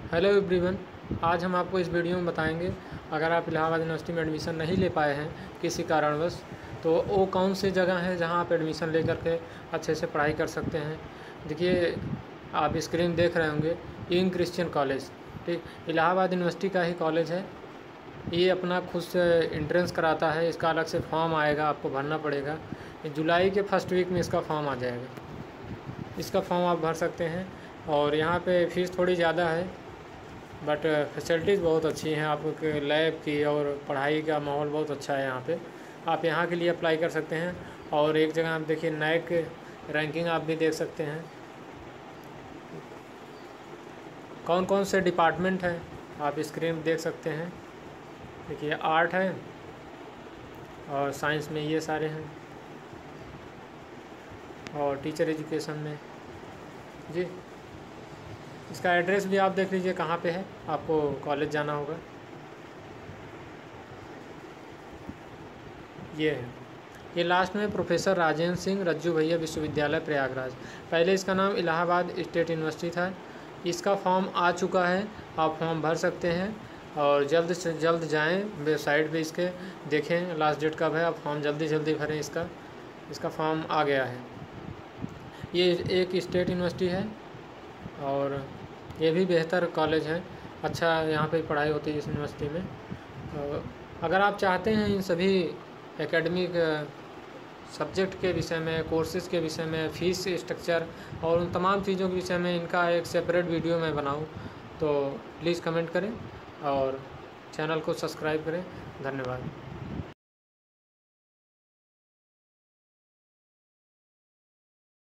Hello everyone, आज हम आपको इस वीडियो में बताएंगे अगर आप इलाहाबाद यूनिवर्सिटी में एडमिशन नहीं ले पाए हैं किसी कारणवश, तो वो कौन सी जगह है जहां आप एडमिशन लेकर के अच्छे से पढ़ाई कर सकते हैं। देखिए, आप स्क्रीन देख रहे होंगे इन क्रिश्चियन कॉलेज, ठीक, इलाहाबाद यूनिवर्सिटी का ही कॉलेज है। ये अपना खुद से एंट्रेंस कराता है, इसका अलग से फॉर्म आएगा, आपको भरना पड़ेगा। जुलाई के फर्स्ट वीक में इसका फॉर्म आ जाएगा, इसका फॉर्म आप भर सकते हैं। और यहाँ पे फ़ीस थोड़ी ज़्यादा है, बट फैसिलिटीज़ बहुत अच्छी हैं आपके लैब की, और पढ़ाई का माहौल बहुत अच्छा है यहाँ पे। आप यहाँ के लिए अप्लाई कर सकते हैं। और एक जगह आप देखिए नैक रैंकिंग आप भी देख सकते हैं, कौन कौन से डिपार्टमेंट हैं आप स्क्रीन में देख सकते हैं। देखिए, आर्ट है और साइंस में ये सारे हैं, और टीचर एजुकेशन में जी। इसका एड्रेस भी आप देख लीजिए कहाँ पे है, आपको कॉलेज जाना होगा। ये है, ये लास्ट में प्रोफेसर राजेंद्र सिंह रज्जू भैया विश्वविद्यालय प्रयागराज। पहले इसका नाम इलाहाबाद स्टेट यूनिवर्सिटी था। इसका फॉर्म आ चुका है, आप फॉर्म भर सकते हैं। और जल्द से जल्द जाएं वेबसाइट पे, इसके देखें लास्ट डेट कब है, आप फॉर्म जल्दी भरें। इसका फॉर्म आ गया है। ये एक स्टेट यूनिवर्सिटी है और ये भी बेहतर कॉलेज है, अच्छा यहाँ पे पढ़ाई होती है इस यूनिवर्सिटी में। तो अगर आप चाहते हैं इन सभी एकेडमिक सब्जेक्ट के विषय में, कोर्सेज़ के विषय में, फ़ीस स्ट्रक्चर और उन तमाम चीज़ों के विषय में इनका एक सेपरेट वीडियो मैं बनाऊँ, तो प्लीज़ कमेंट करें और चैनल को सब्सक्राइब करें। धन्यवाद।